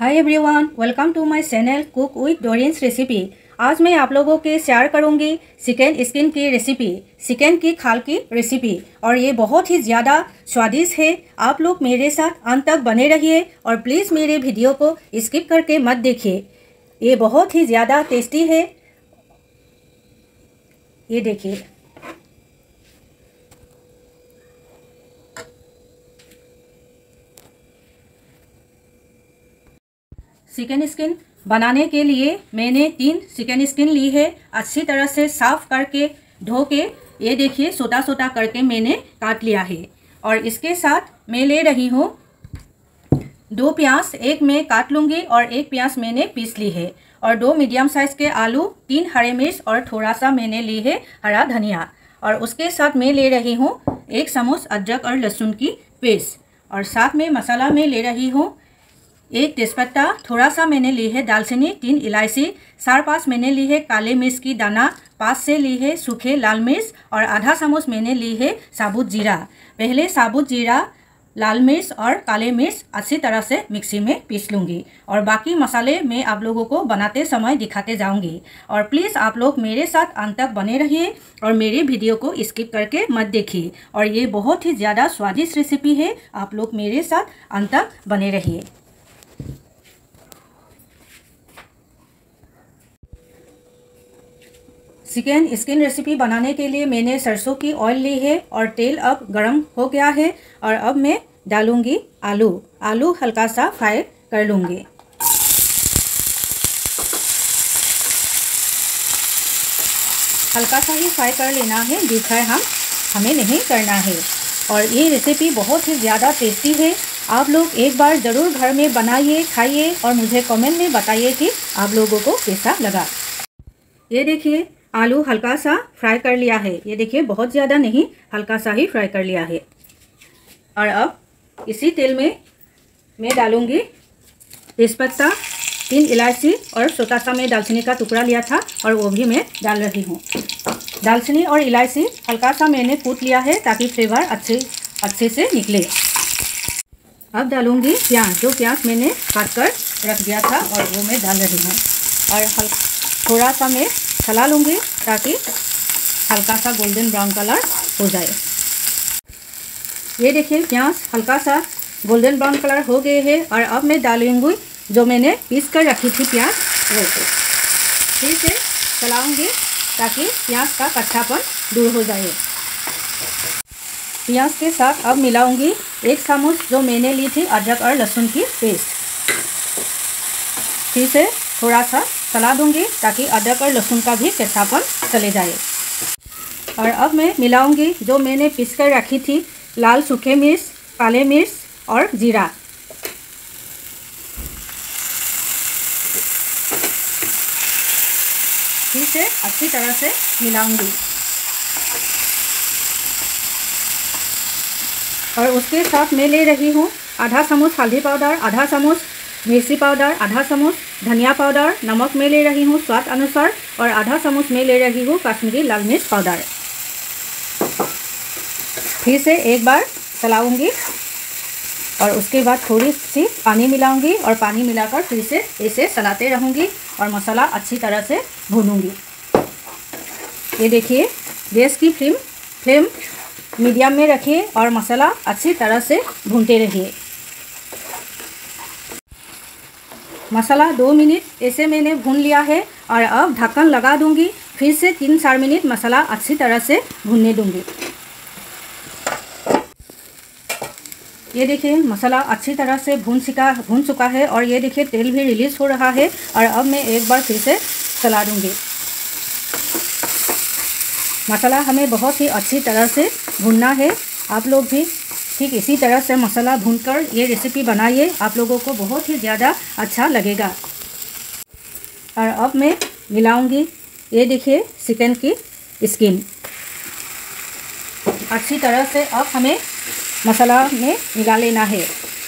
Hi everyone, welcome to my channel cook with Dorians recipe. आज मैं आप लोगों के शेयर करूंगी चिकन स्किन की रेसिपी, चिकन की खाल की रेसिपी। और ये बहुत ही ज़्यादा स्वादिष्ट है। आप लोग मेरे साथ अंत तक बने रहिए और प्लीज़ मेरे वीडियो को स्किप करके मत देखिए। ये बहुत ही ज़्यादा टेस्टी है। ये देखिए, चिकन स्किन बनाने के लिए मैंने 3 चिकन स्किन ली है। अच्छी तरह से साफ करके धो के ये देखिए छोटा छोटा करके मैंने काट लिया है। और इसके साथ मैं ले रही हूँ 2 प्याज, एक मैं काट लूँगी और 1 प्याज मैंने पीस ली है। और 2 मीडियम साइज़ के आलू, 3 हरे मिर्च और थोड़ा सा मैंने ली है हरा धनिया। और उसके साथ मैं ले रही हूँ 1 चम्मच अदरक और लहसुन की पेस्ट। और साथ में मसाला में ले रही हूँ 1 तेज़पत्ता, थोड़ा सा मैंने ली है दालचीनी, 3 इलायची, 4-5 मैंने ली है काले मिर्च की दाना, 5 से ली है सूखे लाल मिर्च और आधा चम्मच मैंने ली है साबुत जीरा। पहले साबुत जीरा, लाल मिर्च और काले मिर्च अच्छी तरह से मिक्सी में पीस लूँगी। और बाकी मसाले मैं आप लोगों को बनाते समय दिखाते जाऊँगी। और प्लीज़ आप लोग मेरे साथ अंत तक बने रहिए और मेरे वीडियो को स्किप करके मत देखिए। और ये बहुत ही ज़्यादा स्वादिष्ट रेसिपी है। आप लोग मेरे साथ अंत तक बने रहिए। चिकन स्किन रेसिपी बनाने के लिए मैंने सरसों की ऑयल ली है और तेल अब गरम हो गया है। और अब मैं डालूंगी आलू हल्का सा फ्राई कर लूँगी। हल्का सा ही फ्राई कर लेना है, डीप फ्राई हमें नहीं करना है। और ये रेसिपी बहुत ही ज़्यादा टेस्टी है। आप लोग एक बार ज़रूर घर में बनाइए, खाइए और मुझे कमेंट में बताइए कि आप लोगों को कैसा लगा। ये देखिए, आलू हल्का सा फ्राई कर लिया है। ये देखिए, बहुत ज़्यादा नहीं, हल्का सा ही फ्राई कर लिया है। और अब इसी तेल में मैं डालूंगी तेज़पत्ता, 3 इलायची और छोटा सा मैं दालचीनी का टुकड़ा लिया था और वो भी मैं डाल रही हूँ। दालचीनी और इलायची हल्का सा मैंने कूट लिया है ताकि फ्लेवर अच्छे से निकले। अब डालूंगी प्याज, जो प्याज मैंने काट कर रख दिया था और वो मैं डाल रही हूँ। और थोड़ा सा मैं चला लूँगी ताकि हल्का सा गोल्डन ब्राउन कलर हो जाए। ये देखिए, प्याज हल्का सा गोल्डन ब्राउन कलर हो गए हैं। और अब मैं डालूँगी जो मैंने पीस कर रखी थी प्याज, वो फिर से चलाऊँगी ताकि प्याज का कच्चापन दूर हो जाए। प्याज के साथ अब मिलाऊँगी 1 चम्मच जो मैंने ली थी अदरक और लहसुन की पेस्ट। फिर से थोड़ा सा चला दूंगी ताकि अदरक और लहसुन का भी कच्चापन चले जाए। और अब मैं मिलाऊंगी जो मैंने पीस कर रखी थी लाल सूखे मिर्च, काले मिर्च और जीरा। फिर से अच्छी तरह से मिलाऊंगी। और उसके साथ मैं ले रही हूँ आधा चम्मच हल्दी पाउडर, आधा चम्मच मिर्ची पाउडर, आधा चम्मच धनिया पाउडर, नमक मैं ले रही हूँ स्वाद अनुसार और आधा चम्मच मैं ले रही हूँ कश्मीरी लाल मिर्च पाउडर। फिर से एक बार चलाऊंगी और उसके बाद थोड़ी सी पानी मिलाऊंगी और पानी मिलाकर फिर से इसे चलाते रहूँगी और मसाला अच्छी तरह से भूनूंगी। ये देखिए, गैस की फ्लेम मीडियम में रखिए और मसाला अच्छी तरह से भूनते रहिए। मसाला 2 मिनट ऐसे मैंने भून लिया है और अब ढक्कन लगा दूंगी। फिर से 3-4 मिनट मसाला अच्छी तरह से भूनने दूंगी। ये देखिए, मसाला अच्छी तरह से भून चुका है और ये देखिए तेल भी रिलीज़ हो रहा है। और अब मैं एक बार फिर से चला दूंगी। मसाला हमें बहुत ही अच्छी तरह से भूनना है। आप लोग भी ठीक इसी तरह से मसाला भूनकर ये रेसिपी बनाइए, आप लोगों को बहुत ही ज़्यादा अच्छा लगेगा। और अब मैं मिलाऊंगी, ये देखिए चिकन की स्किन अच्छी तरह से अब हमें मसाला में मिला लेना है।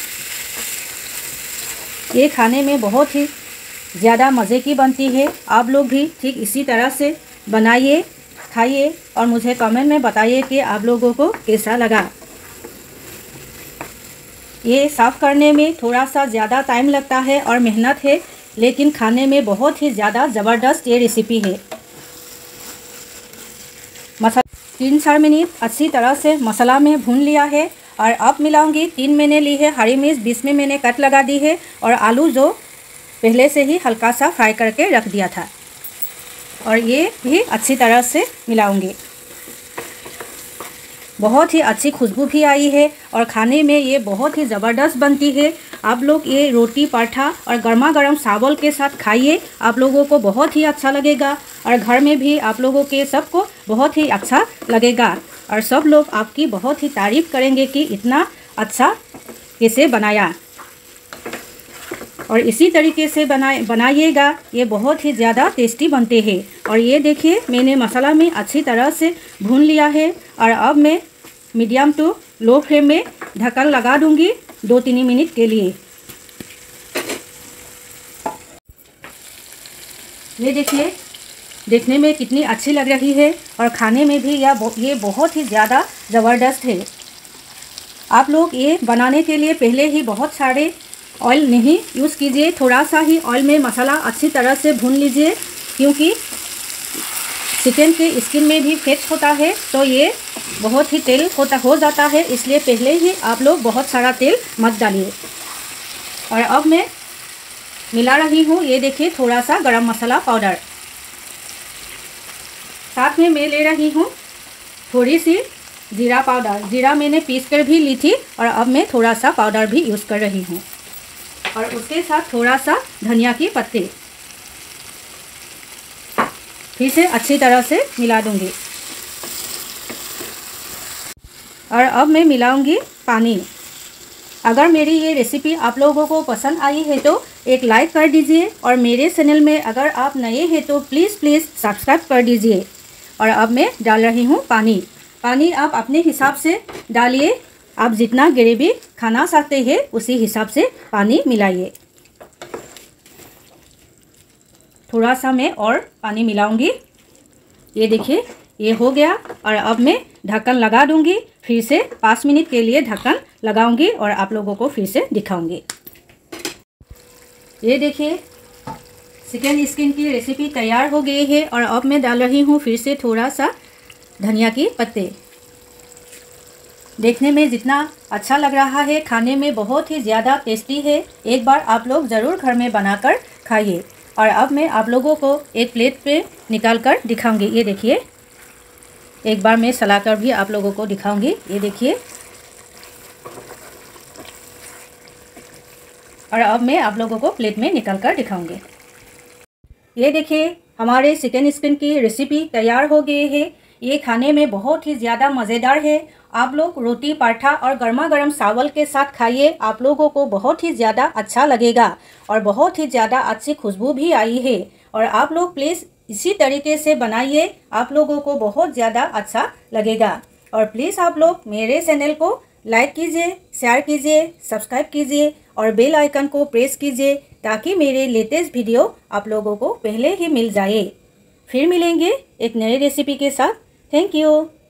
ये खाने में बहुत ही ज़्यादा मज़े की बनती है। आप लोग भी ठीक इसी तरह से बनाइए, खाइए और मुझे कमेंट में बताइए कि आप लोगों को कैसा लगा। ये साफ़ करने में थोड़ा सा ज़्यादा टाइम लगता है और मेहनत है, लेकिन खाने में बहुत ही ज़्यादा ज़बरदस्त ये रेसिपी है। मसाला 3-4 मिनट अच्छी तरह से मसाला में भून लिया है और अब मिलाऊंगी 3 मैंने ली है हरी मिर्च, बीच में मैंने कट लगा दी है, और आलू जो पहले से ही हल्का सा फ्राई करके रख दिया था, और ये भी अच्छी तरह से मिलाऊंगी। बहुत ही अच्छी खुशबू भी आई है और खाने में ये बहुत ही ज़बरदस्त बनती है। आप लोग ये रोटी पराठा और गर्मा गर्म चावल के साथ खाइए, आप लोगों को बहुत ही अच्छा लगेगा और घर में भी आप लोगों के सबको बहुत ही अच्छा लगेगा और सब लोग आपकी बहुत ही तारीफ़ करेंगे कि इतना अच्छा कैसे बनाया। और इसी तरीके से बनाइएगा, ये बहुत ही ज़्यादा टेस्टी बनते हैं। और ये देखिए मैंने मसाला में अच्छी तरह से भून लिया है और अब मैं मीडियम टू लो फ्लेम में ढक्कन लगा दूंगी 2-3 मिनट के लिए। ये देखिए देखने में कितनी अच्छी लग रही है और खाने में भी ये बहुत ही ज़्यादा ज़बरदस्त है। आप लोग ये बनाने के लिए पहले ही बहुत सारे ऑयल नहीं यूज़ कीजिए, थोड़ा सा ही ऑयल में मसाला अच्छी तरह से भून लीजिए, क्योंकि चिकन के स्किन में भी फैट होता है तो ये बहुत ही तेल हो जाता है, इसलिए पहले ही आप लोग बहुत सारा तेल मत डालिए। और अब मैं मिला रही हूँ, ये देखिए थोड़ा सा गरम मसाला पाउडर, साथ में मैं ले रही हूँ थोड़ी सी जीरा पाउडर। जीरा मैंने पीस कर भी ली थी और अब मैं थोड़ा सा पाउडर भी यूज़ कर रही हूँ, और उसके साथ थोड़ा सा धनिया की पत्ती, फिर से अच्छी तरह से मिला दूंगी। और अब मैं मिलाऊंगी पानी। अगर मेरी ये रेसिपी आप लोगों को पसंद आई है तो एक लाइक कर दीजिए, और मेरे चैनल में अगर आप नए हैं तो प्लीज़ सब्सक्राइब कर दीजिए। और अब मैं डाल रही हूँ पानी आप अपने हिसाब से डालिए, आप जितना ग्रेवी खाना चाहते हैं उसी हिसाब से पानी मिलाइए। थोड़ा सा मैं और पानी मिलाऊंगी। ये देखिए ये हो गया, और अब मैं ढक्कन लगा दूंगी, फिर से 5 मिनट के लिए ढक्कन लगाऊंगी और आप लोगों को फिर से दिखाऊंगी। ये देखिए चिकन स्किन की रेसिपी तैयार हो गई है, और अब मैं डाल रही हूँ फिर से थोड़ा सा धनिया की पत्ते। देखने में जितना अच्छा लग रहा है, खाने में बहुत ही ज़्यादा टेस्टी है। एक बार आप लोग ज़रूर घर में बनाकर खाइए। और अब मैं आप लोगों को एक प्लेट पे निकाल कर दिखाऊंगी। ये देखिए एक बार मैं चलाकर भी आप लोगों को दिखाऊंगी। ये देखिए, और अब मैं आप लोगों को प्लेट में निकाल कर दिखाऊंगी। ये देखिए हमारे चिकन स्किन की रेसिपी तैयार हो गई है। ये खाने में बहुत ही ज़्यादा मज़ेदार है। आप लोग रोटी पराठा और गर्मा गर्म चावल के साथ खाइए, आप लोगों को बहुत ही ज़्यादा अच्छा लगेगा और बहुत ही ज़्यादा अच्छी खुशबू भी आई है। और आप लोग प्लीज़ इसी तरीके से बनाइए, आप लोगों को बहुत ज़्यादा अच्छा लगेगा। और प्लीज़ आप लोग मेरे चैनल को लाइक कीजिए, शेयर कीजिए, सब्सक्राइब कीजिए और बेल आइकन को प्रेस कीजिए, ताकि मेरे लेटेस्ट वीडियो आप लोगों को पहले ही मिल जाए। फिर मिलेंगे एक नई रेसिपी के साथ। Thank you.